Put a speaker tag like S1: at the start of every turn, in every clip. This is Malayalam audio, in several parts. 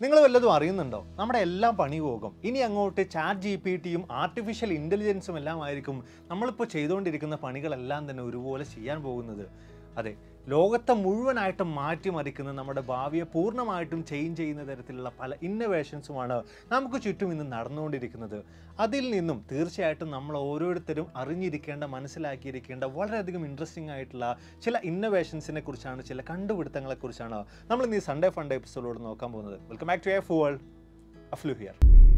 S1: നിങ്ങൾ വല്ലതും അറിയുന്നുണ്ടോ? നമ്മുടെ എല്ലാം പണി പോകും. ഇനി അങ്ങോട്ട് ചാറ്റ് ജിപിടിയും ആർട്ടിഫിഷ്യൽ ഇൻ്റലിജൻസും എല്ലാം ആയിരിക്കും നമ്മളിപ്പോൾ ചെയ്തുകൊണ്ടിരിക്കുന്ന പണികളെല്ലാം തന്നെ ഒരുപോലെ ചെയ്യാൻ പോകുന്നത്. അതെ, ലോകത്തെ മുഴുവനായിട്ടും മാറ്റിമറിക്കുന്ന നമ്മുടെ ഭാവിയെ പൂർണ്ണമായിട്ടും ചേഞ്ച് ചെയ്യുന്ന തരത്തിലുള്ള പല ഇന്നോവേഷൻസുമാണ് നമുക്ക് ചുറ്റും ഇന്ന് നടന്നുകൊണ്ടിരിക്കുന്നത്. അതിൽ നിന്നും തീർച്ചയായിട്ടും നമ്മൾ ഓരോരുത്തരും അറിഞ്ഞിരിക്കേണ്ട, മനസ്സിലാക്കിയിരിക്കേണ്ട വളരെയധികം ഇൻട്രസ്റ്റിംഗ് ആയിട്ടുള്ള ചില ഇന്നോവേഷൻസിനെ കുറിച്ചാണ്, ചില കണ്ടുപിടുത്തങ്ങളെക്കുറിച്ചാണ് നമ്മൾ ഇന്ന് ഈ സൺഡേ ഫണ്ട് എപ്പിസോഡിലൂടെ നോക്കാൻ പോകുന്നത്. Welcome back to Afworld. Aflu here.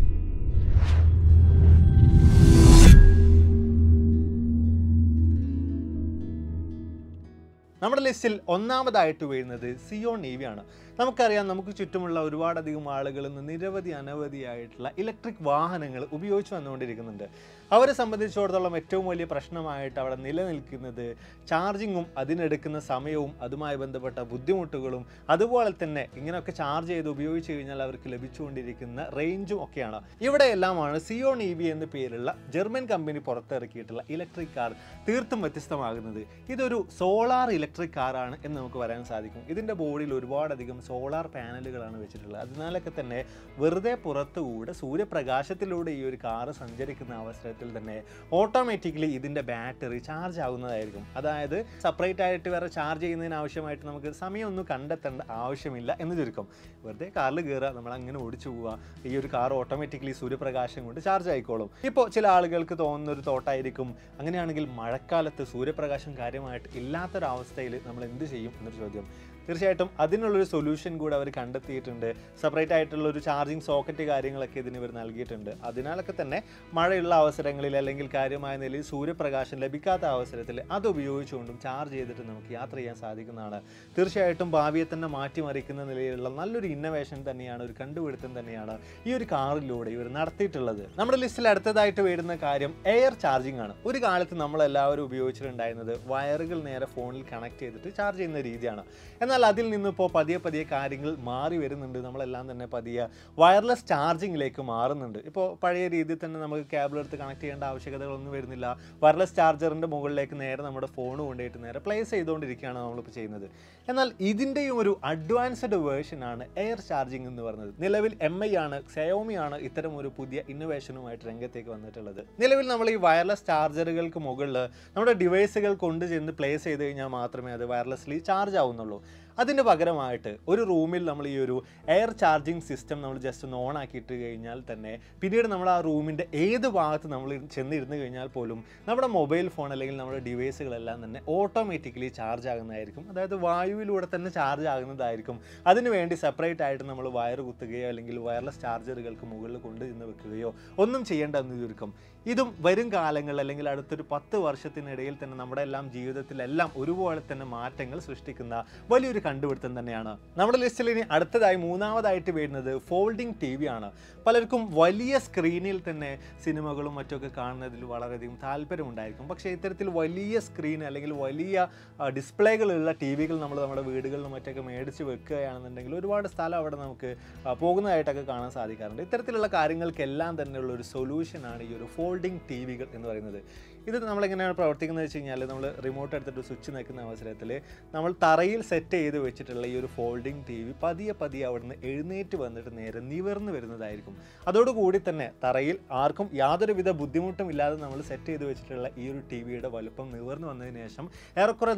S1: നമ്മുടെ ലിസ്റ്റിൽ ഒന്നാമതായിട്ട് വരുന്നത് സിയോൺ EV ആണ്. നമുക്കറിയാം, നമുക്ക് ചുറ്റുമുള്ള ഒരുപാടധികം ആളുകൾ നിരവധി അനവധിയായിട്ടുള്ള ഇലക്ട്രിക് വാഹനങ്ങൾ ഉപയോഗിച്ച് വന്നുകൊണ്ടിരിക്കുന്നുണ്ട്. അവരെ സംബന്ധിച്ചിടത്തോളം ഏറ്റവും വലിയ പ്രശ്നമായിട്ട് അവിടെ നിലനിൽക്കുന്നത് ചാർജിങ്ങും അതിനെടുക്കുന്ന സമയവും അതുമായി ബന്ധപ്പെട്ട ബുദ്ധിമുട്ടുകളും അതുപോലെ തന്നെ ഇങ്ങനെയൊക്കെ ചാർജ് ചെയ്ത് ഉപയോഗിച്ച് കഴിഞ്ഞാൽ അവർക്ക് ലഭിച്ചുകൊണ്ടിരിക്കുന്ന റേഞ്ചും ഒക്കെയാണ്. ഇവിടെയെല്ലാമാണ് സിയോൺ EV എന്ന പേരുള്ള ജർമ്മൻ കമ്പനി പുറത്തിറക്കിയിട്ടുള്ള ഇലക്ട്രിക് കാർ തീർത്തും വ്യത്യസ്തമാകുന്നത്. ഇതൊരു സോളാർ ഇലക്ട്രിക് കാറാണ് എന്ന് നമുക്ക് പറയാൻ സാധിക്കും. ഇതിൻ്റെ ബോഡിയിൽ ഒരുപാടധികം സോളാർ പാനലുകളാണ് വെച്ചിട്ടുള്ളത്. അതിനാലൊക്കെ തന്നെ വെറുതെ പുറത്തുകൂടെ സൂര്യപ്രകാശത്തിലൂടെ ഈ ഒരു കാറ് സഞ്ചരിക്കുന്ന അവസരത്തിൽ തന്നെ ഓട്ടോമാറ്റിക്കലി ഇതിൻ്റെ ബാറ്ററി ചാർജ് ആവുന്നതായിരിക്കും. അതായത് സെപ്പറേറ്റ് ആയിട്ട് വേറെ ചാർജ് ചെയ്യുന്നതിന് ആവശ്യമായിട്ട് നമുക്ക് സമയമൊന്നും കണ്ടെത്തേണ്ട ആവശ്യമില്ല എന്ന് ചുരുക്കം. വെറുതെ കാറിൽ കയറുക, നമ്മളങ്ങനെ ഓടിച്ചു പോവുക, ഈ ഒരു കാർ ഓട്ടോമാറ്റിക്കലി സൂര്യപ്രകാശം കൊണ്ട് ചാർജ് ആയിക്കോളും. ഇപ്പോൾ ചില ആളുകൾക്ക് തോന്നുന്ന ഒരു തോട്ടായിരിക്കും, അങ്ങനെയാണെങ്കിൽ മഴക്കാലത്ത് സൂര്യപ്രകാശം കാര്യമായിട്ട് ഇല്ലാത്തൊരവസ്ഥയിൽ നമ്മൾ എന്ത് ചെയ്യും എന്നൊരു ചോദ്യം. തീർച്ചയായിട്ടും അതിനുള്ളൊരു സൊല്യൂഷൻ കൂടെ അവർ കണ്ടെത്തിയിട്ടുണ്ട്. സെപ്പറേറ്റ് ആയിട്ടുള്ള ഒരു ചാർജിങ് സോക്കറ്റ് കാര്യങ്ങളൊക്കെ ഇതിന് ഇവർ നൽകിയിട്ടുണ്ട്. അതിനാലൊക്കെ തന്നെ മഴയുള്ള അവസരങ്ങളിൽ അല്ലെങ്കിൽ കാര്യമായ നിലയിൽ സൂര്യപ്രകാശം ലഭിക്കാത്ത അവസരത്തിൽ അത് ഉപയോഗിച്ചുകൊണ്ടും ചാർജ് ചെയ്തിട്ട് നമുക്ക് യാത്ര ചെയ്യാൻ സാധിക്കുന്നതാണ്. തീർച്ചയായിട്ടും ഭാവിയെ തന്നെ മാറ്റിമറിക്കുന്ന നിലയിലുള്ള നല്ലൊരു ഇന്നോവേഷൻ തന്നെയാണ്, ഒരു കണ്ടുപിടുത്തം തന്നെയാണ് ഈ ഒരു കാറിലൂടെ ഇവർ നടത്തിയിട്ടുള്ളത്. നമ്മുടെ ലിസ്റ്റിൽ അടുത്തതായിട്ട് വരുന്ന കാര്യം എയർ ചാർജിങ് ആണ്. ഒരു കാലത്ത് നമ്മളെല്ലാവരും ഉപയോഗിച്ചിട്ടുണ്ടായിരുന്നത് വയറുകൾ നേരെ ഫോണിൽ കണക്ട് ചെയ്തിട്ട് ചാർജ് ചെയ്യുന്ന രീതിയാണ്. എന്നാൽ അതിൽ നിന്നിപ്പോൾ പതിയെ കാര്യങ്ങൾ മാറി വരുന്നുണ്ട്. നമ്മളെല്ലാം തന്നെ പതിയെ വയർലെസ് ചാർജിങ്ങിലേക്ക് മാറുന്നുണ്ട്. ഇപ്പോൾ പഴയ രീതിയിൽ തന്നെ നമുക്ക് കേബിൾ എടുത്ത് കണക്ട് ചെയ്യേണ്ട ആവശ്യകതകളൊന്നും വരുന്നില്ല. വയർലെസ് ചാർജറിൻ്റെ മുകളിലേക്ക് നേരെ നമ്മുടെ ഫോൺ കൊണ്ടുപോയിട്ട് നേരെ പ്ലേസ് ചെയ്തുകൊണ്ടിരിക്കുകയാണ് നമ്മളിപ്പോൾ ചെയ്യുന്നത്. എന്നാൽ ഇതിൻ്റെയും ഒരു അഡ്വാൻസ്ഡ് വേർഷനാണ് എയർ ചാർജിങ് എന്ന് പറയുന്നത്. നിലവിൽ MI ആണ്, Xiaomi ആണ് ഇത്തരം ഒരു പുതിയ ഇന്നോവേഷനുമായിട്ട് രംഗത്തേക്ക് വന്നിട്ടുള്ളത്. നിലവിൽ നമ്മൾ ഈ വയർലെസ് ചാർജറുകൾക്ക് മുകളിൽ നമ്മുടെ ഡിവൈസുകൾ കൊണ്ടുചെന്ന് പ്ലേസ് ചെയ്ത് കഴിഞ്ഞാൽ മാത്രമേ അത് വയർലെസ്ലി ചാർജ് ആവുന്നുള്ളൂ. അതിന് പകരമായിട്ട് ഒരു റൂമിൽ നമ്മൾ ഈ ഒരു എയർ ചാർജിങ് സിസ്റ്റം നമ്മൾ ജസ്റ്റ് ഒന്ന് ഓൺ ആക്കിയിട്ട് കഴിഞ്ഞാൽ തന്നെ പിന്നീട് നമ്മൾ ആ റൂമിൻ്റെ ഏത് ഭാഗത്ത് നമ്മൾ ചെന്നിരുന്ന് കഴിഞ്ഞാൽ പോലും നമ്മുടെ മൊബൈൽ ഫോൺ അല്ലെങ്കിൽ നമ്മുടെ ഡിവൈസുകളെല്ലാം തന്നെ ഓട്ടോമാറ്റിക്കലി ചാർജ് ആകുന്നതായിരിക്കും. അതായത് വായുവിലൂടെ തന്നെ ചാർജ് ആകുന്നതായിരിക്കും. അതിനുവേണ്ടി സെപ്പറേറ്റ് ആയിട്ട് നമ്മൾ വയർ കുത്തുകയോ അല്ലെങ്കിൽ വയർലെസ് ചാർജറുകൾക്ക് മുകളിൽ കൊണ്ടുചെന്ന് വെക്കുകയോ ഒന്നും ചെയ്യേണ്ടെന്ന് ചുരുക്കം. ഇതും വരും കാലങ്ങളിൽ അല്ലെങ്കിൽ അടുത്തൊരു 10 വർഷത്തിനിടയിൽ തന്നെ നമ്മുടെ എല്ലാം ജീവിതത്തിലെല്ലാം ഒരുപോലെ തന്നെ മാറ്റങ്ങൾ സൃഷ്ടിക്കുന്ന വലിയൊരു കണ്ടുപിടുത്തം തന്നെയാണ്. നമ്മുടെ ലിസ്റ്റിൽ ഇനി അടുത്തതായി മൂന്നാമതായിട്ട് വരുന്നത് ഫോൾഡിംഗ് TV ആണ്. പലർക്കും വലിയ സ്ക്രീനിൽ തന്നെ സിനിമകളും മറ്റൊക്കെ കാണുന്നതിൽ വളരെയധികം താല്പര്യമുണ്ടായിരിക്കും. പക്ഷേ ഇത്തരത്തിൽ വലിയ സ്ക്രീൻ അല്ലെങ്കിൽ വലിയ ഡിസ്പ്ലേകളുള്ള TVകൾ നമ്മൾ നമ്മുടെ വീടുകളിലും മറ്റൊക്കെ മേടിച്ച് വെക്കുകയാണെന്നുണ്ടെങ്കിൽ ഒരുപാട് സ്ഥലം അവിടെ നമുക്ക് പോകുന്നതായിട്ടൊക്കെ കാണാൻ സാധിക്കാറുണ്ട്. ഇത്തരത്തിലുള്ള കാര്യങ്ങൾക്കെല്ലാം തന്നെയുള്ള ഒരു സൊല്യൂഷനാണ് ഈ ഒരു ഫോൾഡിംഗ് TVകൾ എന്ന് പറയുന്നത്. ഇത് നമ്മളെങ്ങനെയാണ് പ്രവർത്തിക്കുന്നത് വെച്ച് കഴിഞ്ഞാൽ, നമ്മൾ റിമോട്ട് എടുത്തിട്ട് സ്വിച്ച് നിൽക്കുന്ന അവസരത്തിൽ നമ്മൾ തറയിൽ സെറ്റ് ചെയ്ത് വെച്ചിട്ടുള്ള ഈ ഒരു ഫോൾഡിംഗ് TV പതിയെ അവിടുന്ന് എഴുന്നേറ്റ് വന്നിട്ട് നേരെ നിവർന്ന് വരുന്നതായിരിക്കും. അതോടുകൂടി തന്നെ തറയിൽ ആർക്കും യാതൊരുവിധ ബുദ്ധിമുട്ടും ഇല്ലാതെ നമ്മൾ സെറ്റ് ചെയ്ത് വെച്ചിട്ടുള്ള ഈ ഒരു TVയുടെ വലുപ്പം നിവർന്ന് വന്നതിന് ശേഷം ഏറെക്കുറെ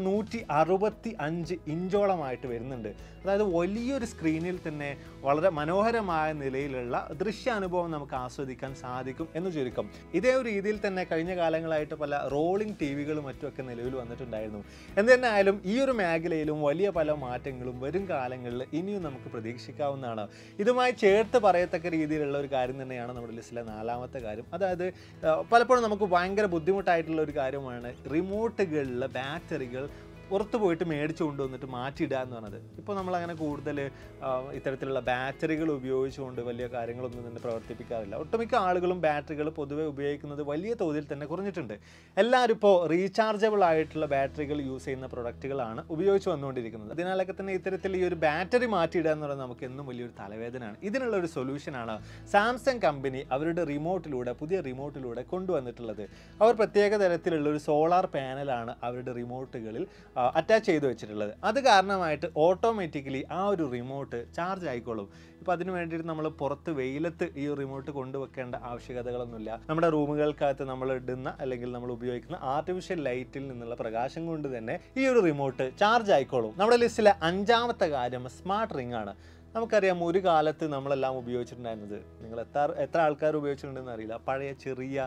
S1: 165 ഇഞ്ചോളമായിട്ട് വരുന്നുണ്ട്. അതായത് വലിയൊരു സ്ക്രീനിൽ തന്നെ വളരെ മനോഹരമായ നിലയിലുള്ള ദൃശ്യാനുഭവം നമുക്ക് ആസ്വദിക്കാൻ സാധിക്കും എന്ന് ചുരുക്കം. ഇതേ ഒരു രീതിയിൽ തന്നെ കഴിഞ്ഞ കാലങ്ങളായിട്ട് പല റോളിംഗ് TVകളും മറ്റുമൊക്കെ നിലവിൽ വന്നിട്ടുണ്ടായിരുന്നു. എന്ത് തന്നെ ആയാലും ഈ ഒരു മേഖലയിലും വലിയ പല മാറ്റങ്ങളും വരും കാലങ്ങളിൽ ഇനിയും നമുക്ക് പ്രതീക്ഷിക്കാവുന്നതാണ്. ഇതുമായി ചേർത്ത് പറയത്തക്ക രീതിയിലുള്ള ഒരു കാര്യം തന്നെയാണ് നമ്മുടെ ലിസ്റ്റിലെ നാലാമത്തെ കാര്യം. അതായത് പലപ്പോഴും നമുക്ക് ഭയങ്കര ബുദ്ധിമുട്ടായിട്ടുള്ള ഒരു കാര്യമാണ് റിമോട്ടുകളിലെ ബാറ്ററികൾ പുറത്ത് പോയിട്ട് മേടിച്ചു കൊണ്ടുവന്നിട്ട് മാറ്റിയിടുക എന്ന് പറഞ്ഞത്. ഇപ്പോൾ നമ്മളങ്ങനെ കൂടുതൽ ഇത്തരത്തിലുള്ള ബാറ്ററികൾ ഉപയോഗിച്ചുകൊണ്ട് വലിയ കാര്യങ്ങളൊന്നും തന്നെ പ്രവർത്തിപ്പിക്കാറില്ല. ഒട്ടുമിക്ക ആളുകളും ബാറ്ററികൾ പൊതുവെ ഉപയോഗിക്കുന്നത് വലിയ തോതിൽ തന്നെ കുറഞ്ഞിട്ടുണ്ട്. എല്ലാവരും ഇപ്പോൾ റീചാർജബിൾ ആയിട്ടുള്ള ബാറ്ററികൾ യൂസ് ചെയ്യുന്ന പ്രൊഡക്റ്റുകളാണ് ഉപയോഗിച്ച് വന്നുകൊണ്ടിരിക്കുന്നത്. അതിനാലൊക്കെ തന്നെ ഇത്തരത്തിൽ ഈ ഒരു ബാറ്ററി മാറ്റിയിടുക എന്ന് പറയുന്നത് നമുക്ക് എന്നും വലിയൊരു തലവേദനയാണ്. ഇതിനുള്ള ഒരു സൊല്യൂഷനാണ് സാംസങ് കമ്പനി അവരുടെ പുതിയ റിമോട്ടിലൂടെ കൊണ്ടുവന്നിട്ടുള്ളത്. അവർ പ്രത്യേക തരത്തിലുള്ള ഒരു സോളാർ പാനലാണ് അവരുടെ റിമോട്ടുകളിൽ അറ്റാച്ച് ചെയ്ത് വെച്ചിട്ടുള്ളത്. അത് കാരണമായിട്ട് ഓട്ടോമാറ്റിക്കലി ആ ഒരു റിമോട്ട് ചാർജ് ആയിക്കോളും. ഇപ്പോൾ അതിന് വേണ്ടിയിട്ട് നമ്മൾ പുറത്ത് വെയിലത്ത് ഈ റിമോട്ട് കൊണ്ടുവെക്കേണ്ട ആവശ്യകതകളൊന്നുമില്ല. നമ്മുടെ റൂമുകൾക്കകത്ത് നമ്മൾ ഇടുന്ന അല്ലെങ്കിൽ നമ്മൾ ഉപയോഗിക്കുന്ന ആർട്ടിഫിഷ്യൽ ലൈറ്റിൽ നിന്നുള്ള പ്രകാശം കൊണ്ട് തന്നെ ഈ ഒരു റിമോട്ട് ചാർജ് ആയിക്കോളും. നമ്മുടെ ലിസ്റ്റിലെ 5ാമത്തെ കാര്യം സ്മാർട്ട് റിംഗ് ആണ്. നമുക്കറിയാം, ഒരു കാലത്ത് നമ്മളെല്ലാം ഉപയോഗിച്ചിട്ടുണ്ടായിരുന്നത്, നിങ്ങൾ എത്ര ആൾക്കാർ ഉപയോഗിച്ചിട്ടുണ്ടെന്ന് അറിയില്ല, പഴയ ചെറിയ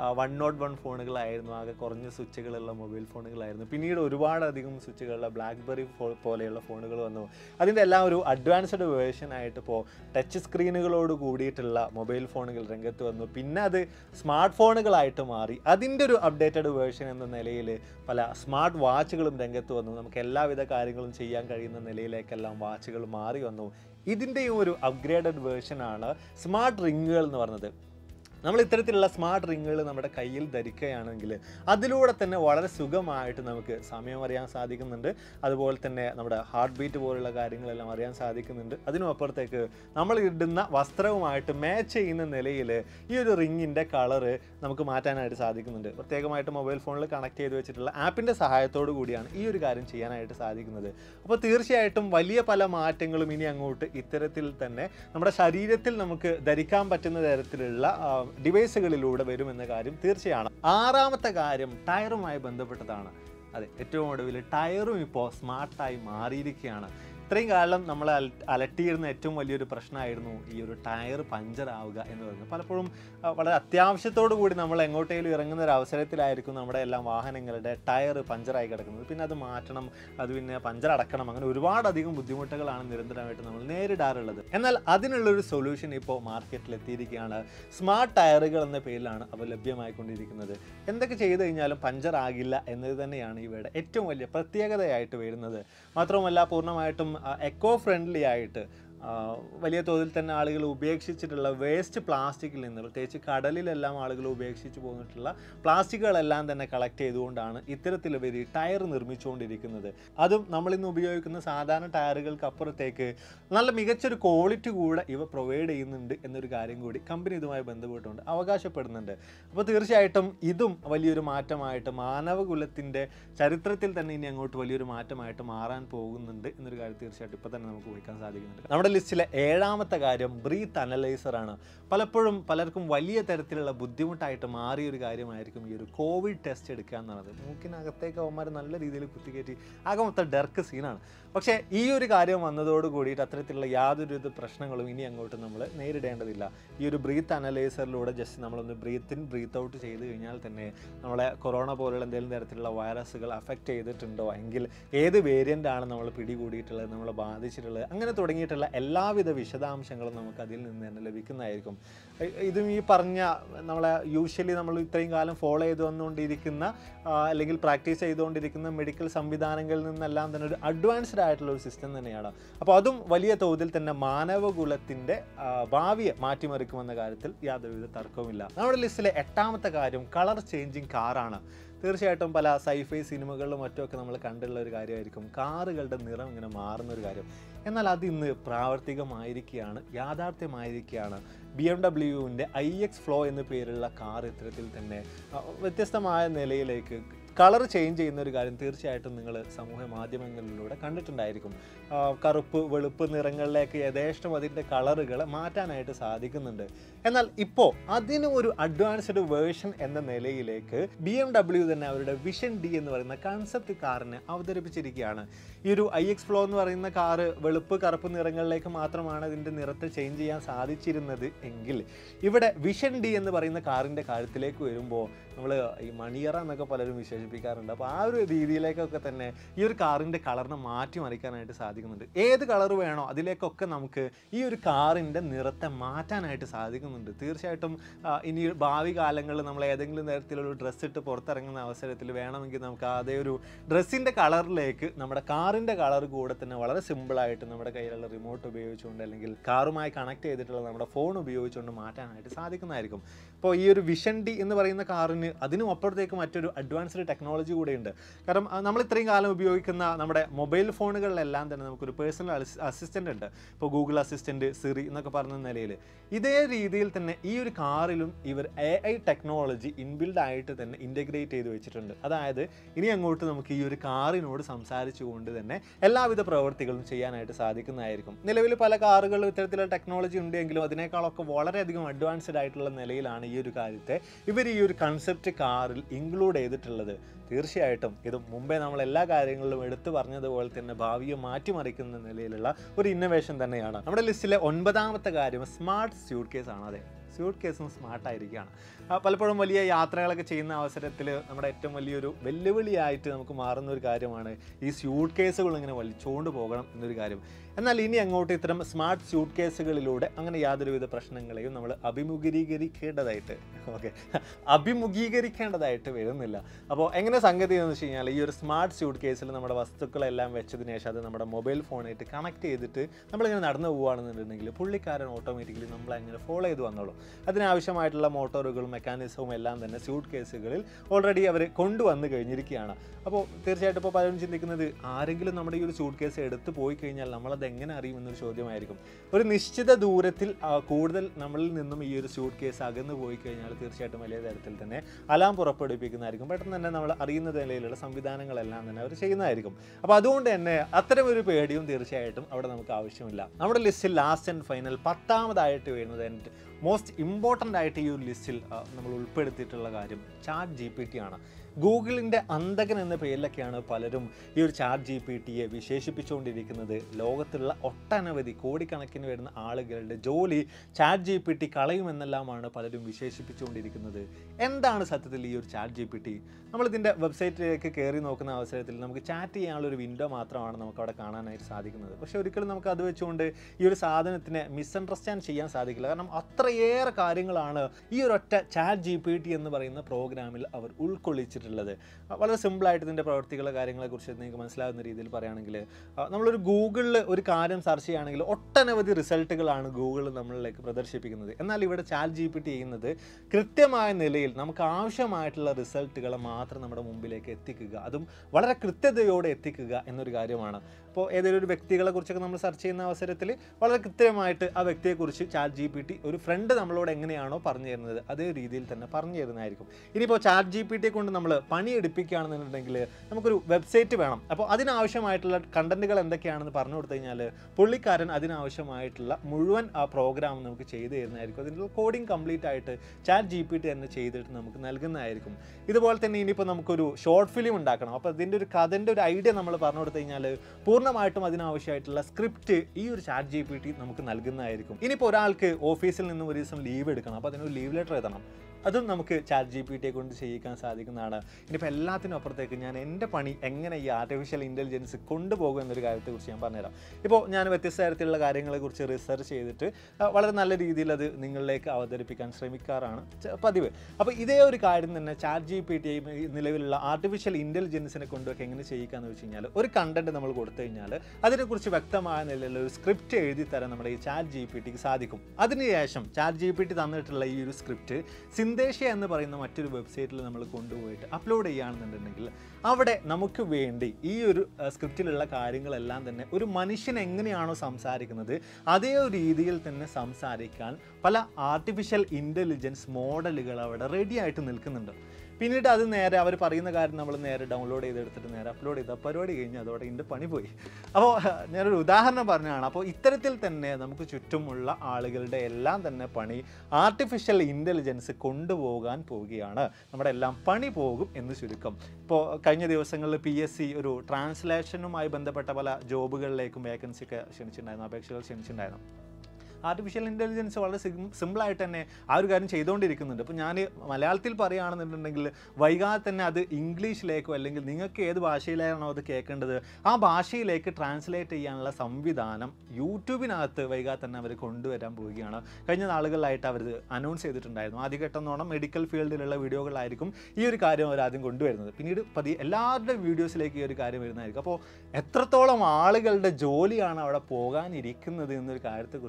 S1: 101 ഫോണുകളായിരുന്നു, ആകെ കുറഞ്ഞ സ്വിച്ചുകളുള്ള മൊബൈൽ ഫോണുകളായിരുന്നു. പിന്നീട് ഒരുപാടധികം സ്വിച്ചുകളുള്ള ബ്ലാക്ക്ബെറി പോലെയുള്ള ഫോണുകൾ വന്നു. അതിൻ്റെ എല്ലാം ഒരു അഡ്വാൻസ്ഡ് വേർഷനായിട്ട് ഇപ്പോൾ ടച്ച് സ്ക്രീനുകളോട് കൂടിയിട്ടുള്ള മൊബൈൽ ഫോണുകൾ രംഗത്ത് വന്നു. പിന്നെ അത് സ്മാർട്ട് ഫോണുകളായിട്ട് മാറി. അതിൻ്റെ ഒരു അപ്ഡേറ്റഡ് വേർഷൻ എന്ന നിലയിൽ പല സ്മാർട്ട് വാച്ചുകളും രംഗത്ത് വന്നു. നമുക്ക് എല്ലാവിധ കാര്യങ്ങളും ചെയ്യാൻ കഴിയുന്ന നിലയിലേക്കെല്ലാം വാച്ചുകൾ മാറി വന്നു. ഇതിൻ്റെയും ഒരു അപ്ഗ്രേഡഡ് വേർഷനാണ് സ്മാർട്ട് റിങ്ങുകൾ എന്ന് പറയുന്നത്. നമ്മൾ ഇത്തരത്തിലുള്ള സ്മാർട്ട് റിങ്ങുകൾ നമ്മുടെ കയ്യിൽ ധരിക്കുകയാണെങ്കിൽ അതിലൂടെ തന്നെ വളരെ സുഖമായിട്ട് നമുക്ക് സമയം അറിയാൻ സാധിക്കുന്നുണ്ട്. അതുപോലെ തന്നെ നമ്മുടെ ഹാർട്ട് ബീറ്റ് പോലുള്ള കാര്യങ്ങളെല്ലാം അറിയാൻ സാധിക്കുന്നുണ്ട്. അതിനും അപ്പുറത്തേക്ക് നമ്മൾ ഇടുന്ന വസ്ത്രവുമായിട്ട് മാച്ച് ചെയ്യുന്ന നിലയിൽ ഈ ഒരു റിങ്ങിൻ്റെ കളറ് നമുക്ക് മാറ്റാനായിട്ട് സാധിക്കുന്നുണ്ട്. പ്രത്യേകമായിട്ട് മൊബൈൽ ഫോണിൽ കണക്ട് ചെയ്ത് വെച്ചിട്ടുള്ള ആപ്പിൻ്റെ സഹായത്തോടു കൂടിയാണ് ഈ ഒരു കാര്യം ചെയ്യാനായിട്ട് സാധിക്കുന്നത്. അപ്പോൾ തീർച്ചയായിട്ടും വലിയ പല മാറ്റങ്ങളും ഇനി അങ്ങോട്ട് ഇത്തരത്തിൽ തന്നെ നമ്മുടെ ശരീരത്തിൽ നമുക്ക് ധരിക്കാൻ പറ്റുന്ന തരത്തിലുള്ള ഡിവൈസുകളിലൂടെ വരുമെന്ന കാര്യം തീർച്ചയാണ്. 6ാമത്തെ കാര്യം ടയറുമായി ബന്ധപ്പെട്ടതാണ്. അതെ, ഏറ്റവും ഒടുവിൽ ടയറും ഇപ്പോൾ സ്മാർട്ടായി മാറിയിരിക്കുകയാണ്. ഇത്രയും കാലം നമ്മൾ അലട്ടിയിരുന്ന ഏറ്റവും വലിയൊരു പ്രശ്നമായിരുന്നു ഈ ഒരു ടയർ പഞ്ചർ ആവുക എന്ന് പറയുന്നത്. പലപ്പോഴും വളരെ അത്യാവശ്യത്തോടു കൂടി നമ്മൾ എങ്ങോട്ടേലും ഇറങ്ങുന്ന ഒരു അവസരത്തിലായിരിക്കും നമ്മുടെ എല്ലാം വാഹനങ്ങളുടെ ടയർ പഞ്ചറായി കിടക്കുന്നത്. പിന്നെ അത് മാറ്റണം, അത് പിന്നെ പഞ്ചർ അടക്കണം, അങ്ങനെ ഒരുപാടധികം ബുദ്ധിമുട്ടുകളാണ് നിരന്തരമായിട്ട് നമ്മൾ നേരിടാറുള്ളത്. എന്നാൽ അതിനുള്ളൊരു സൊല്യൂഷൻ ഇപ്പോൾ മാർക്കറ്റിൽ എത്തിയിരിക്കുകയാണ്. സ്മാർട്ട് ടയറുകൾ എന്ന പേരിലാണ് അവ ലഭ്യമായിക്കൊണ്ടിരിക്കുന്നത്. എന്തൊക്കെ ചെയ്തു കഴിഞ്ഞാലും പഞ്ചർ ആകില്ല എന്നത് തന്നെയാണ് ഇവയുടെ ഏറ്റവും വലിയ പ്രത്യേകതയായിട്ട് വരുന്നത്. മാത്രവുമല്ല, പൂർണ്ണമായിട്ടും എക്കോ ഫ്രണ്ട്ലി ആയിട്ട് വലിയ തോതിൽ തന്നെ ആളുകൾ ഉപേക്ഷിച്ചിട്ടുള്ള വേസ്റ്റ് പ്ലാസ്റ്റിക്കിൽ നിന്ന്, പ്രത്യേകിച്ച് കടലിലെല്ലാം ആളുകൾ ഉപേക്ഷിച്ച് പോന്നിട്ടുള്ള പ്ലാസ്റ്റിക്കുകളെല്ലാം തന്നെ കളക്ട് ചെയ്തുകൊണ്ടാണ് ഇത്തരത്തിലൊരു ടയർ നിർമ്മിച്ചുകൊണ്ടിരിക്കുന്നത്. അതും നമ്മളിന്ന് ഉപയോഗിക്കുന്ന സാധാരണ ടയറുകൾക്ക് അപ്പുറത്തേക്ക് നല്ല മികച്ചൊരു ക്വാളിറ്റി കൂടെ ഇവ പ്രൊവൈഡ് ചെയ്യുന്നുണ്ട് എന്നൊരു കാര്യം കൂടി കമ്പനി ഇതുമായി ബന്ധപ്പെട്ടുകൊണ്ട് അവകാശപ്പെടുന്നുണ്ട്. അപ്പോൾ തീർച്ചയായിട്ടും ഇതും വലിയൊരു മാറ്റമായിട്ട് മാനവകുലത്തിൻ്റെ ചരിത്രത്തിൽ തന്നെ ഇനി അങ്ങോട്ട് വലിയൊരു മാറ്റമായിട്ട് മാറാൻ പോകുന്നുണ്ട് എന്നൊരു കാര്യം തീർച്ചയായിട്ടും ഇപ്പോൾ തന്നെ നമുക്ക് വയ്ക്കാൻ സാധിക്കുന്നുണ്ട്. നമ്മുടെ ലിസ്റ്റിലെ 7ാമത്തെ കാര്യം ബ്രീത്ത് അനലൈസറാണ്. പലപ്പോഴും പലർക്കും വലിയ തരത്തിലുള്ള ബുദ്ധിമുട്ടായിട്ട് മാറിയൊരു കാര്യമായിരിക്കും ഈ ഒരു കോവിഡ് ടെസ്റ്റ് എടുക്കുക എന്നുള്ളത്. മൂക്കിനകത്തേക്ക് അവന്മാർ നല്ല രീതിയിൽ കുത്തിക്കയറ്റി ആകെ മൊത്തം ഡർക്ക് സീനാണ്. പക്ഷേ ഈ ഒരു കാര്യം വന്നതോട് കൂടിയിട്ട് അത്തരത്തിലുള്ള യാതൊരു പ്രശ്നങ്ങളും ഇനി അങ്ങോട്ട് നമ്മൾ നേരിടേണ്ടതില്ല. ഈ ഒരു ബ്രീത്ത് അനലൈസറിലൂടെ ജസ്റ്റ് നമ്മളൊന്ന് ബ്രീത്ത് ഇൻ ബ്രീത്ത് ഔട്ട് ചെയ്ത് കഴിഞ്ഞാൽ തന്നെ നമ്മളെ കൊറോണ പോലുള്ള എന്തെങ്കിലും തരത്തിലുള്ള വൈറസുകൾ അഫക്റ്റ് ചെയ്തിട്ടുണ്ടോ, എങ്കിൽ ഏത് വേരിയൻ്റാണ് നമ്മൾ പിടികൂടിയിട്ടുള്ളത്, നമ്മളെ ബാധിച്ചിട്ടുള്ളത്, അങ്ങനെ തുടങ്ങിയിട്ടുള്ള എല്ലാവിധ വിശദാംശങ്ങളും നമുക്ക് അതിൽ നിന്ന് തന്നെ ലഭിക്കുന്നതായിരിക്കും. ഇതും ഈ പറഞ്ഞ നമ്മളെ യൂഷ്വലി നമ്മൾ ഇത്രയും കാലം ഫോളോ ചെയ്ത് വന്നുകൊണ്ടിരിക്കുന്ന അല്ലെങ്കിൽ പ്രാക്ടീസ് ചെയ്തുകൊണ്ടിരിക്കുന്ന മെഡിക്കൽ സംവിധാനങ്ങളിൽ നിന്നെല്ലാം തന്നെ ഒരു അഡ്വാൻസ്ഡ് ആയിട്ടുള്ള ഒരു സിസ്റ്റം തന്നെയാണ്. അപ്പോൾ അതും വലിയ തോതിൽ തന്നെ മാനവകുലത്തിൻ്റെ ഭാവിയെ മാറ്റിമറിക്കുമെന്ന കാര്യത്തിൽ യാതൊരുവിധ തർക്കവുമില്ല. നമ്മുടെ ലിസ്റ്റിലെ 8ാമത്തെ കാര്യം കളർ ചേഞ്ചിങ് കാറാണ്. തീർച്ചയായിട്ടും പല സൈഫൈ സിനിമകളിലും മറ്റുമൊക്കെ നമ്മൾ കണ്ടുള്ള ഒരു കാര്യമായിരിക്കും കാറുകളുടെ നിറം ഇങ്ങനെ മാറുന്നൊരു കാര്യം. എന്നാൽ അത് ഇന്ന് പ്രാവർത്തികമായിരിക്കുകയാണ്, യാഥാർത്ഥ്യമായിരിക്കുകയാണ്. BMW-ൻ്റെ iX Flow എന്ന പേരുള്ള കാർ ഇത്തരത്തിൽ തന്നെ വ്യത്യസ്തമായ നിലയിലേക്ക് കളർ ചേഞ്ച് ചെയ്യുന്ന ഒരു കാര്യം തീർച്ചയായിട്ടും നിങ്ങൾ സമൂഹ മാധ്യമങ്ങളിലൂടെ കണ്ടിട്ടുണ്ടായിരിക്കും. കറുപ്പ് വെളുപ്പ് നിറങ്ങളിലേക്ക് യഥേഷ്ടം അതിൻ്റെ കളറുകൾ മാറ്റാനായിട്ട് സാധിക്കുന്നുണ്ട്. എന്നാൽ ഇപ്പോൾ അതിന് ഒരു അഡ്വാൻസ്ഡ് വേർഷൻ എന്ന നിലയിലേക്ക് BMW തന്നെ അവരുടെ വിഷൻ ഡി എന്ന് പറയുന്ന കൺസെപ്റ്റ് കാറിനെ അവതരിപ്പിച്ചിരിക്കുകയാണ്. ഈ ഒരു iX Flow എന്ന് പറയുന്ന കാറ് വെളുപ്പ് കറുപ്പ് നിറങ്ങളിലേക്ക് മാത്രമാണ് ഇതിൻ്റെ നിറത്തെ ചേഞ്ച് ചെയ്യാൻ സാധിച്ചിരുന്നത് എങ്കിൽ ഇവിടെ വിഷൻ ഡി എന്ന് പറയുന്ന കാറിൻ്റെ കാര്യത്തിലേക്ക് വരുമ്പോൾ നമ്മൾ ഈ മണിയറ എന്നൊക്കെ പലരും വിശേഷിപ്പിക്കാറുണ്ട്. അപ്പോൾ ആ ഒരു രീതിയിലേക്കൊക്കെ തന്നെ ഈ ഒരു കാറിൻ്റെ കളറിനെ മാറ്റിമറിക്കാനായിട്ട് സാധിക്കുന്നുണ്ട്. ഏത് കളർ വേണോ അതിലേക്കൊക്കെ നമുക്ക് ഈ ഒരു കാറിൻ്റെ നിറത്തെ മാറ്റാനായിട്ട് സാധിക്കുന്നുണ്ട്. തീർച്ചയായിട്ടും ഇനി ഭാവി കാലങ്ങളിൽ നമ്മൾ ഏതെങ്കിലും തരത്തിലുള്ള ഡ്രസ്സ് ഇട്ട് പുറത്തിറങ്ങുന്ന അവസരത്തിൽ വേണമെങ്കിൽ നമുക്ക് അതേ ഒരു ഡ്രസ്സിൻ്റെ കളറിലേക്ക് നമ്മുടെ കാറിൻ്റെ കളർ കൂടെ തന്നെ വളരെ സിമ്പിളായിട്ട് നമ്മുടെ കയ്യിലുള്ള റിമോട്ട് ഉപയോഗിച്ചുകൊണ്ട് അല്ലെങ്കിൽ കാറുമായി കണക്ട് ചെയ്തിട്ടുള്ള നമ്മുടെ ഫോൺ ഉപയോഗിച്ചുകൊണ്ട് മാറ്റാനായിട്ട് സാധിക്കുന്നതായിരിക്കും. അപ്പോൾ ഈ ഒരു വിഷൻ ഡി എന്ന് പറയുന്ന കാറിന് അതിനും അപ്പുറത്തേക്ക് മറ്റൊരു അഡ്വാൻസ്ഡ് ടെക്നോളജി കൂടെയുണ്ട്. കാരണം നമ്മൾ ഇത്രയും കാലം ഉപയോഗിക്കുന്ന നമ്മുടെ മൊബൈൽ ഫോണുകളിലെല്ലാം തന്നെ നമുക്കൊരു പേഴ്സണൽ അസിസ്റ്റൻ്റ് ഉണ്ട്. ഇപ്പോൾ ഗൂഗിൾ അസിസ്റ്റൻറ്റ്, സിറി എന്നൊക്കെ പറഞ്ഞ നിലയിൽ ഇതേ രീതിയിൽ തന്നെ ഈ ഒരു കാറിലും ഇവർ AI ടെക്നോളജി ഇൻബിൽഡ് ആയിട്ട് തന്നെ ഇൻ്റഗ്രേറ്റ് ചെയ്ത് വെച്ചിട്ടുണ്ട്. അതായത് ഇനി അങ്ങോട്ട് നമുക്ക് ഈ ഒരു കാറിനോട് സംസാരിച്ചുകൊണ്ട് തന്നെ എല്ലാവിധ പ്രവൃത്തികളും ചെയ്യാനായിട്ട് സാധിക്കുന്നതായിരിക്കും. നിലവിൽ പല കാറുകളിലും ഇത്തരത്തിലുള്ള ടെക്നോളജി ഉണ്ടെങ്കിലും അതിനേക്കാളൊക്കെ വളരെയധികം അഡ്വാൻസ്ഡ് ആയിട്ടുള്ള നിലയിലാണ് ഈ ഒരു കാര്യത്തെ ഇവർ ഈ ഒരു കൺസെപ്റ്റ് കാറിൽ ഇൻക്ലൂഡ് ചെയ്തിട്ടുള്ളത്. തീർച്ചയായിട്ടും ഇത് മുമ്പേ നമ്മൾ എല്ലാ കാര്യങ്ങളിലും എടുത്തു പറഞ്ഞതുപോലെ തന്നെ ഭാവിയെ മാറ്റിമറിക്കുന്ന നിലയിലുള്ള ഒരു ഇന്നോവേഷൻ തന്നെയാണ്. നമ്മുടെ ലിസ്റ്റിലെ 9ാമത്തെ കാര്യം സ്മാർട്ട് സ്യൂട്ട് കേസ് ആണ്. അതെ, സ്യൂട്ട് കേസും സ്മാർട്ടായിരിക്കുകയാണ്. പലപ്പോഴും വലിയ യാത്രകളൊക്കെ ചെയ്യുന്ന അവസരത്തിൽ നമ്മുടെ ഏറ്റവും വലിയൊരു വെല്ലുവിളിയായിട്ട് നമുക്ക് മാറുന്ന ഒരു കാര്യമാണ് ഈ സ്യൂട്ട് കേസുകൾ ഇങ്ങനെ വലിച്ചുകൊണ്ട് പോകണം എന്നൊരു കാര്യം. എന്നാൽ ഇനി അങ്ങോട്ട് ഇത്തരം സ്മാർട്ട് സ്യൂട്ട് കേസുകളിലൂടെ അങ്ങനെ യാതൊരുവിധ പ്രശ്നങ്ങളെയും നമ്മൾ അഭിമുഖീകരിക്കേണ്ടതായിട്ട് വരുന്നില്ല. അപ്പോൾ എങ്ങനെ സംഗതി എന്ന് വെച്ച് കഴിഞ്ഞാൽ ഈ ഒരു സ്മാർട്ട് സ്യൂട്ട് കേസിൽ നമ്മുടെ വസ്തുക്കളെല്ലാം വെച്ചതിന് ശേഷം അത് നമ്മുടെ മൊബൈൽ ഫോണായിട്ട് കണക്ട് ചെയ്തിട്ട് നമ്മളിങ്ങനെ നടന്നു പോവുകയാണെന്നുണ്ടെങ്കിൽ പുള്ളിക്കാരൻ ഓട്ടോമാറ്റിക്കലി നമ്മളങ്ങനെ ഫോളോ ചെയ്ത് വന്നോളും. അതിനാവശ്യമായിട്ടുള്ള മോട്ടോറുകളും മെക്കാനിസവും എല്ലാം തന്നെ സ്യൂട്ട് കേസുകളിൽ ഓൾറെഡി അവർ കൊണ്ടുവന്ന് കഴിഞ്ഞിരിക്കുകയാണ്. അപ്പോൾ തീർച്ചയായിട്ടും ഇപ്പോൾ പലരും ചിന്തിക്കുന്നത് ആരെങ്കിലും നമ്മുടെ ഈ ഒരു സ്യൂട്ട് കേസ് എടുത്ത് പോയി കഴിഞ്ഞാൽ നമ്മളത് എങ്ങനെ അറിയുമെന്നൊരു ചോദ്യമായിരിക്കും. ഒരു നിശ്ചിത ദൂരത്തിൽ കൂടുതൽ നമ്മളിൽ നിന്നും ഈ ഒരു സ്യൂട്ട് കേസ് അകന്നു പോയി കഴിഞ്ഞാൽ തീർച്ചയായിട്ടും വലിയ തരത്തിൽ തന്നെ അലാം പുറപ്പെടുവിപ്പിക്കുന്നതായിരിക്കും. പെട്ടെന്ന് തന്നെ നമ്മൾ അറിയുന്ന നിലയിലുള്ള സംവിധാനങ്ങളെല്ലാം തന്നെ അവർ ചെയ്യുന്നതായിരിക്കും. അപ്പോൾ അതുകൊണ്ട് തന്നെ അത്തരമൊരു പേടിയും തീർച്ചയായിട്ടും അവിടെ നമുക്ക് ആവശ്യമില്ല. നമ്മുടെ ലിസ്റ്റിൽ ലാസ്റ്റ് ആൻഡ് ഫൈനൽ 10ാമതായിട്ട് വരുന്നത് ആൻഡ് മോസ്റ്റ് ഇമ്പോർട്ടൻ്റ് ആയിട്ട് ഈ ഒരു ലിസ്റ്റിൽ നമ്മൾ ഉൾപ്പെടുത്തിയിട്ടുള്ള കാര്യം ചാറ്റ് GPT ആണ്. ഗൂഗിളിൻ്റെ അന്തകൻ എന്ന പേരിലൊക്കെയാണ് പലരും ഈ ഒരു ചാറ്റ് GPTയെ വിശേഷിപ്പിച്ചുകൊണ്ടിരിക്കുന്നത്. ലോകത്തുള്ള ഒട്ടനവധി കോടിക്കണക്കിന് വരുന്ന ആളുകളുടെ ജോലി ചാറ്റ് GPT കളയുമെന്നെല്ലാമാണ് പലരും വിശേഷിപ്പിച്ചുകൊണ്ടിരിക്കുന്നത്. എന്താണ് സത്യത്തിൽ ഈ ഒരു ചാറ്റ് GPT? നമ്മളിതിൻ്റെ വെബ്സൈറ്റിലേക്ക് കയറി നോക്കുന്ന അവസരത്തിൽ നമുക്ക് ചാറ്റ് ചെയ്യാനുള്ളൊരു വിൻഡോ മാത്രമാണ് നമുക്കവിടെ കാണാനായിട്ട് സാധിക്കുന്നത്. പക്ഷേ ഒരിക്കലും നമുക്ക് അത് വെച്ചുകൊണ്ട് ഈ ഒരു സാധനത്തിനെ മിസ്അണ്ടർസ്റ്റാൻഡ് ചെയ്യാൻ സാധിക്കില്ല. കാരണം അത്രയേറെ കാര്യങ്ങളാണ് ഈ ഒരൊറ്റ ചാറ്റ് GPT എന്ന് പറയുന്ന പ്രോഗ്രാമിൽ അവർ ഉൾക്കൊള്ളിച്ചിട്ടുള്ളത്. വളരെ സിമ്പിളായിട്ട് ഇതിൻ്റെ പ്രവർത്തികളെ കാര്യങ്ങളെക്കുറിച്ച് നിങ്ങൾക്ക് മനസ്സിലാകുന്ന രീതിയിൽ പറയുകയാണെങ്കിൽ നമ്മളൊരു ഗൂഗിളിൽ ഒരു കാര്യം സെർച്ച് ചെയ്യുകയാണെങ്കിൽ ഒട്ടനവധി റിസൾട്ടുകളാണ് ഗൂഗിൾ നമ്മളിലേക്ക് പ്രദർശിപ്പിക്കുന്നത്. എന്നാൽ ഇവിടെ ചാറ്റ് GPT ചെയ്യുന്നത് കൃത്യമായ നിലയിൽ നമുക്ക് ആവശ്യമായിട്ടുള്ള റിസൾട്ടുകളെ മാത്രം നമ്മുടെ മുമ്പിലേക്ക് എത്തിക്കുക, അതും വളരെ കൃത്യതയോടെ എത്തിക്കുക എന്നൊരു കാര്യമാണ്. അപ്പോൾ ഏതെങ്കിലും ഒരു വ്യക്തികളെ കുറിച്ചൊക്കെ നമ്മൾ സെർച്ച് ചെയ്യുന്ന അവസരത്തിൽ വളരെ കൃത്യമായിട്ട് ആ വ്യക്തിയെക്കുറിച്ച് ചാറ്റ് GPT ഒരു ഫ്രണ്ട് നമ്മളോട് എങ്ങനെയാണോ പറഞ്ഞു തരുന്നത് അതേ രീതിയിൽ തന്നെ പറഞ്ഞു തരുന്നതായിരിക്കും. ഇനിയിപ്പോൾ ചാറ്റ് GPTയെ കൊണ്ട് നമ്മൾ പണിയെടുപ്പിക്കുകയാണെന്നുണ്ടെങ്കിൽ നമുക്കൊരു വെബ്സൈറ്റ് വേണം. അപ്പോൾ അതിനാവശ്യമായിട്ടുള്ള കണ്ടന്റുകൾ എന്തൊക്കെയാണെന്ന് പറഞ്ഞു കൊടുത്തു കഴിഞ്ഞാൽ പുള്ളിക്കാരൻ അതിനാവശ്യമായിട്ടുള്ള മുഴുവൻ ആ പ്രോഗ്രാം നമുക്ക് ചെയ്തു തരുന്നതായിരിക്കും. അതിൻ്റെ കോഡിങ് കംപ്ലീറ്റ് ആയിട്ട് ചാറ്റ് GPT തന്നെ ചെയ്തിട്ട് നമുക്ക് നൽകുന്നതായിരിക്കും. ഇതുപോലെ തന്നെ ഇനിയിപ്പോൾ നമുക്കൊരു ഷോർട്ട് ഫിലിം ഉണ്ടാക്കണം. അപ്പോൾ അതിൻ്റെ ഒരു കഥൻ്റെ ഒരു ഐഡിയ നമ്മൾ പറഞ്ഞു കൊടുത്തു കഴിഞ്ഞാൽ പൂർണ്ണമായിട്ടും അതിനാവശ്യമായിട്ടുള്ള സ്ക്രിപ്റ്റ് ഈ ഒരു ചാറ്റ് GPT നമുക്ക് നൽകുന്നതായിരിക്കും. ഇനിയിപ്പോൾ ഒരാൾക്ക് ഓഫീസിൽ നിന്നും ഒരു ദിവസം ലീവ് എടുക്കണം, അപ്പോൾ അതിനൊരു ലീവ് ലെറ്റർ എഴുതണം, അതും നമുക്ക് ചാറ്റ് GPTയെ കൊണ്ട് ചെയ്യിക്കാൻ സാധിക്കുന്നതാണ്. ഇനിയിപ്പോൾ എല്ലാത്തിനും അപ്പുറത്തേക്ക് ഞാൻ എൻ്റെ പണി എങ്ങനെ ഈ ആർട്ടിഫിഷ്യൽ ഇൻ്റലിജൻസ് കൊണ്ടുപോകും എന്നൊരു കാര്യത്തെക്കുറിച്ച് ഞാൻ പറഞ്ഞുതരാം. ഇപ്പോൾ ഞാൻ വ്യത്യസ്ത തരത്തിലുള്ള കാര്യങ്ങളെക്കുറിച്ച് റിസർച്ച് ചെയ്തിട്ട് വളരെ നല്ല രീതിയിൽ അത് നിങ്ങളിലേക്ക് അവതരിപ്പിക്കാൻ ശ്രമിക്കാറാണ് പതിവ്. അപ്പോൾ ഇതേ ഒരു കാര്യം തന്നെ ചാറ്റ് GPTയും നിലവിലുള്ള ആർട്ടിഫിഷ്യൽ ഇൻ്റലിജൻസിനെ കൊണ്ടൊക്കെ എങ്ങനെ ചെയ്യിക്കാമെന്ന് വെച്ച് കഴിഞ്ഞാൽ ഒരു കണ്ടന്റ് നമ്മൾ കൊടുത്തു കഴിഞ്ഞാൽ അതിനെക്കുറിച്ച് വ്യക്തമായ നിലയിലുള്ള ഒരു സ്ക്രിപ്റ്റ് എഴുതി തരാൻ നമ്മുടെ ഈ ചാറ്റ് GPTക്ക് സാധിക്കും. അതിനുശേഷം ചാറ്റ് GPT തന്നിട്ടുള്ള ഈ ഒരു സ്ക്രിപ്റ്റ് സിന്തേഷ്യ എന്ന് പറയുന്ന മറ്റൊരു വെബ്സൈറ്റിൽ നമ്മൾ കൊണ്ടുപോയിട്ട് അപ്ലോഡ് ചെയ്യുകയാണെന്നുണ്ടെങ്കിൽ അവിടെ നമുക്ക് വേണ്ടി ഈ ഒരു സ്ക്രിപ്റ്റിലുള്ള കാര്യങ്ങളെല്ലാം തന്നെ ഒരു മനുഷ്യൻ എങ്ങനെയാണോ സംസാരിക്കുന്നത് അതേ ഒരു രീതിയിൽ തന്നെ സംസാരിക്കാൻ പല ആർട്ടിഫിഷ്യൽ ഇൻ്റലിജൻസ് മോഡലുകൾ അവിടെ റെഡി ആയിട്ട് നിൽക്കുന്നുണ്ട്. പിന്നീട് അത് നേരെ അവർ പറയുന്ന കാര്യം നമ്മൾ നേരെ ഡൗൺലോഡ് ചെയ്തെടുത്തിട്ട് നേരെ അപ്ലോഡ് ചെയ്ത പരിപാടി കഴിഞ്ഞ് അതോടെ ഇതിൻ്റെ പണി പോയി. അപ്പോൾ ഞാനൊരു ഉദാഹരണം പറഞ്ഞതാണ്. അപ്പോൾ ഇത്തരത്തിൽ തന്നെ നമുക്ക് ചുറ്റുമുള്ള ആളുകളുടെ എല്ലാം തന്നെ പണി ആർട്ടിഫിഷ്യൽ ഇൻ്റലിജൻസ് കൊണ്ടുപോകാൻ പോവുകയാണ്. നമ്മുടെ എല്ലാം പണി പോകും എന്ന് ചുരുക്കം. ഇപ്പോൾ കഴിഞ്ഞ ദിവസങ്ങളിൽ PSC ഒരു ട്രാൻസ്ലേഷനുമായി ബന്ധപ്പെട്ട പല ജോബുകളിലേക്കും വേക്കൻസിയൊക്കെ ക്ഷണിച്ചിട്ടുണ്ടായിരുന്നു, അപേക്ഷകൾ ക്ഷണിച്ചിട്ടുണ്ടായിരുന്നു. ആർട്ടിഫിഷ്യൽ ഇൻ്റലിജൻസ് വളരെ സിമ്പിളായിട്ട് തന്നെ ആ ഒരു കാര്യം ചെയ്തുകൊണ്ടിരിക്കുന്നുണ്ട്. ഇപ്പോൾ ഞാൻ മലയാളത്തിൽ പറയുകയാണെന്നുണ്ടെങ്കിൽ വൈകാതെ തന്നെ അത് ഇംഗ്ലീഷിലേക്കോ അല്ലെങ്കിൽ നിങ്ങൾക്ക് ഏത് ഭാഷയിലാണോ അത് കേൾക്കേണ്ടത് ആ ഭാഷയിലേക്ക് ട്രാൻസ്ലേറ്റ് ചെയ്യാനുള്ള സംവിധാനം യൂട്യൂബിനകത്ത് വൈകാതെ തന്നെ അവർ കൊണ്ടുവരാൻ പോവുകയാണ്. കഴിഞ്ഞ നാളുകളിലായിട്ട് അവർ അനൗൺസ് ചെയ്തിട്ടുണ്ടായിരുന്നു. ആദ്യഘട്ടം എന്നോണം മെഡിക്കൽ ഫീൽഡിലുള്ള വീഡിയോകളായിരിക്കും ഈ ഒരു കാര്യം അവർ ആദ്യം കൊണ്ടുവരുന്നത്. പിന്നീട് എല്ലാവരുടെ വീഡിയോസിലേക്ക് ഈ ഒരു കാര്യം വരുന്നതായിരിക്കും. അപ്പോൾ എത്രത്തോളം ആളുകളുടെ ജോലിയാണ് അവിടെ പോകാനിരിക്കുന്നത് എന്നൊരു കാര്യത്തെക്കുറിച്ച് വ്യക്തമായി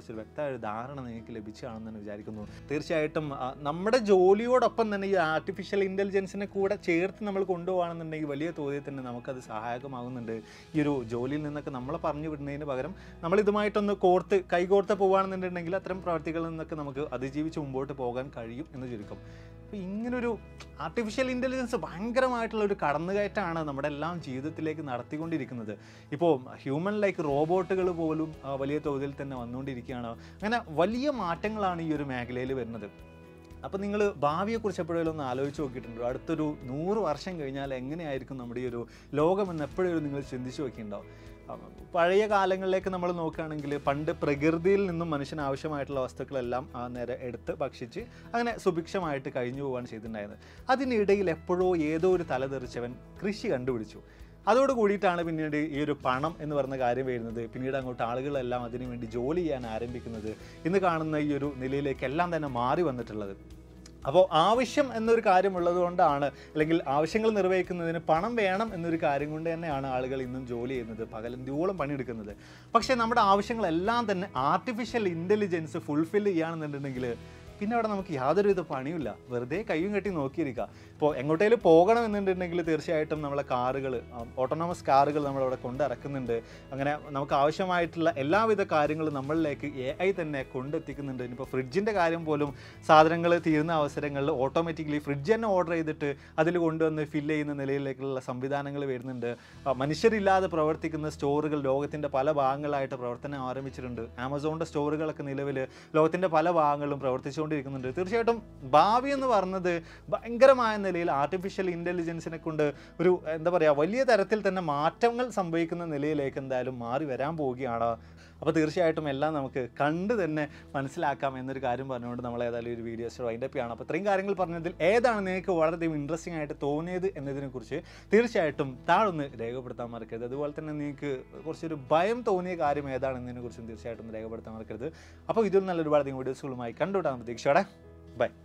S1: കൃത്യമായിട്ടുള്ള ഒരു ധാരണ നിങ്ങൾക്ക് ലഭിച്ചാണെന്ന് വിചാരിക്കുന്നു. തീർച്ചയായിട്ടും നമ്മുടെ ജോലിയോടൊപ്പം തന്നെ ഈ ആർട്ടിഫിഷ്യൽ ഇൻ്റലിജൻസിനെ കൂടെ ചേർത്ത് നമ്മൾ കൊണ്ടുപോകുകയാണെന്നുണ്ടെങ്കിൽ വലിയ തോതിൽ തന്നെ നമുക്കത് സഹായകമാകുന്നുണ്ട്. ഈ ഒരു ജോലിയിൽ നിന്നൊക്കെ നമ്മളെ പറഞ്ഞു വിടുന്നതിന് പകരം നമ്മൾ ഇതുമായിട്ടൊന്ന് കൈകോർത്ത് പോകുകയാണെന്നുണ്ടെങ്കിൽ അത്തരം പ്രവർത്തികളിൽ നിന്നൊക്കെ നമുക്ക് അതിജീവിച്ച് മുമ്പോട്ട് പോകാൻ കഴിയും എന്ന് ചുരുക്കം. അപ്പോൾ ഇങ്ങനൊരു ആർട്ടിഫിഷ്യൽ ഇൻ്റലിജൻസ് ഭയങ്കരമായിട്ടുള്ള ഒരു കടന്നുകയറ്റമാണ് നമ്മുടെ എല്ലാം ജീവിതത്തിലേക്ക് നടത്തിക്കൊണ്ടിരിക്കുന്നത്. ഇപ്പോൾ ഹ്യൂമൻ ലൈക്ക് റോബോട്ടുകൾ പോലും വലിയ തോതിൽ തന്നെ വന്നുകൊണ്ടിരിക്കുകയാണ്. അങ്ങനെ വലിയ മാറ്റങ്ങളാണ് ഈ ഒരു മേഖലയിൽ വരുന്നത്. അപ്പോൾ നിങ്ങൾ ഭാവിയെക്കുറിച്ച് എപ്പോഴും ഒന്ന് ആലോചിച്ച് നോക്കിയിട്ടുണ്ടോ? അടുത്തൊരു 100 വർഷം കഴിഞ്ഞാൽ എങ്ങനെയായിരിക്കും നമ്മുടെ ഈ ഒരു ലോകമെന്ന് എപ്പോഴും നിങ്ങൾ ചിന്തിച്ച് നോക്കിയിട്ടുണ്ടാവും? പഴയ കാലങ്ങളിലേക്ക് നമ്മൾ നോക്കുകയാണെങ്കിൽ പണ്ട് പ്രകൃതിയിൽ നിന്നും മനുഷ്യന് ആവശ്യമായിട്ടുള്ള വസ്തുക്കളെല്ലാം നേരെ എടുത്ത് ഭക്ഷിച്ച് അങ്ങനെ സുഭിക്ഷമായിട്ട് കഴിഞ്ഞു പോവുകയാണ് ചെയ്തിട്ടുണ്ടായിരുന്നത്. അതിനിടയിൽ എപ്പോഴോ ഏതോ ഒരു തലതെറിച്ചവൻ കൃഷി കണ്ടുപിടിച്ചു. അതോട് കൂടിയിട്ടാണ് പിന്നീട് ഈ ഒരു പണം എന്ന് പറയുന്ന കാര്യം വരുന്നത്. പിന്നീട് അങ്ങോട്ട് ആളുകളെല്ലാം അതിനു വേണ്ടി ജോലി ചെയ്യാൻ ആരംഭിക്കുന്നത്. ഇന്ന് കാണുന്ന ഈ ഒരു നിലയിലേക്കെല്ലാം തന്നെ മാറി വന്നിട്ടുള്ളത്. അപ്പോൾ ആവശ്യം എന്നൊരു കാര്യമുള്ളത് കൊണ്ടാണ്, അല്ലെങ്കിൽ ആവശ്യങ്ങൾ നിർവഹിക്കുന്നതിന് പണം വേണം എന്നൊരു കാര്യം കൊണ്ട് തന്നെയാണ് ആളുകൾ ഇന്നും ജോലി ചെയ്യുന്നത്, പകലന്തിയോളം പണിയെടുക്കുന്നത്. പക്ഷേ നമ്മുടെ ആവശ്യങ്ങളെല്ലാം തന്നെ ആർട്ടിഫിഷ്യൽ ഇൻ്റലിജൻസ് ഫുൾഫിൽ ചെയ്യുകയാണെന്നുണ്ടെങ്കിൽ പിന്നെ അവിടെ നമുക്ക് യാതൊരുവിധ പണിയില്ല, വെറുതെ കയ്യും കെട്ടി നോക്കിയിരിക്കുക. ഇപ്പോൾ എങ്ങോട്ടേലും പോകണമെന്നുണ്ടെങ്കിൽ തീർച്ചയായിട്ടും നമ്മളെ കാറുകൾ, ഓട്ടോണമസ് കാറുകൾ നമ്മളവിടെ കൊണ്ടിറക്കുന്നുണ്ട്. അങ്ങനെ നമുക്ക് ആവശ്യമായിട്ടുള്ള എല്ലാവിധ കാര്യങ്ങളും നമ്മളിലേക്ക് AI തന്നെ കൊണ്ടെത്തിക്കുന്നുണ്ട്. ഇനിയിപ്പോൾ ഫ്രിഡ്ജിൻ്റെ കാര്യം പോലും സാധനങ്ങൾ തീരുന്ന അവസരങ്ങളിൽ ഓട്ടോമാറ്റിക്കലി ഫ്രിഡ്ജ് തന്നെ ഓർഡർ ചെയ്തിട്ട് അതിൽ കൊണ്ടുവന്ന് ഫില്ല് ചെയ്യുന്ന നിലയിലേക്കുള്ള സംവിധാനങ്ങൾ വരുന്നുണ്ട്. മനുഷ്യരില്ലാതെ പ്രവർത്തിക്കുന്ന സ്റ്റോറുകൾ ലോകത്തിൻ്റെ പല ഭാഗങ്ങളായിട്ട് പ്രവർത്തനം ആരംഭിച്ചിട്ടുണ്ട്. ആമസോണിൻ്റെ സ്റ്റോറുകളൊക്കെ നിലവിൽ ലോകത്തിൻ്റെ പല ഭാഗങ്ങളിലും പ്രവർത്തിച്ചുകൊണ്ടിരിക്കുന്നുണ്ട്. തീർച്ചയായിട്ടും ഭാവി എന്ന് പറഞ്ഞത് ഭയങ്കരമായ നിലയിൽ ആർട്ടിഫിഷ്യൽ ഇൻ്റലിജൻസിനെ കൊണ്ട് ഒരു എന്താ പറയുക വലിയ തരത്തിൽ തന്നെ മാറ്റങ്ങൾ സംഭവിക്കുന്ന നിലയിലേക്ക് എന്തായാലും മാറി വരാൻ പോവുകയാണ്. അപ്പോൾ തീർച്ചയായിട്ടും എല്ലാം നമുക്ക് കണ്ട് തന്നെ മനസ്സിലാക്കാം എന്നൊരു കാര്യം പറഞ്ഞുകൊണ്ട് നമ്മൾ ഏതായാലും ഒരു വീഡിയോസ് വൈൻഡപ്പ് ചെയ്യണം. അപ്പോൾ ഇത്രയും കാര്യങ്ങൾ പറഞ്ഞതിൽ ഏതാണ് നിങ്ങൾക്ക് വളരെയധികം ഇൻട്രസ്റ്റിംഗ് ആയിട്ട് തോന്നിയത് എന്നതിനെക്കുറിച്ച് തീർച്ചയായിട്ടും താഴൊന്ന് രേഖപ്പെടുത്താൻ മറക്കരുത്. അതുപോലെ തന്നെ നിങ്ങൾക്ക് കുറച്ചൊരു ഭയം തോന്നിയ കാര്യം ഏതാണെന്നതിനെക്കുറിച്ചും തീർച്ചയായിട്ടും രേഖപ്പെടുത്താൻ മറക്കരുത്. അപ്പോൾ ഇതിൽ നല്ല ഒരുപാട് വീഡിയോസുകളുമായി കണ്ടുവിടാൻ പ്രതീക്ഷയോടെ ബൈ.